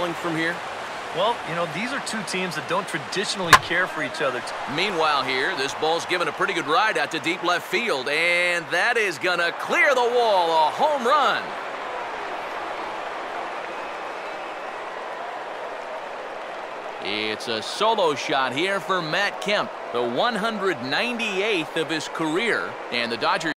calling from here? Well, you know, these are two teams that don't traditionally care for each other. Meanwhile here, this ball's given a pretty good ride out to deep left field, and that is going to clear the wall, a home run. It's a solo shot here for Matt Kemp, the 198th of his career, and the Dodgers